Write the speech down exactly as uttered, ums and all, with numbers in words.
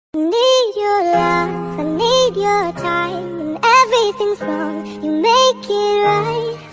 I need your love, I need your time. When everything's wrong, you make it right.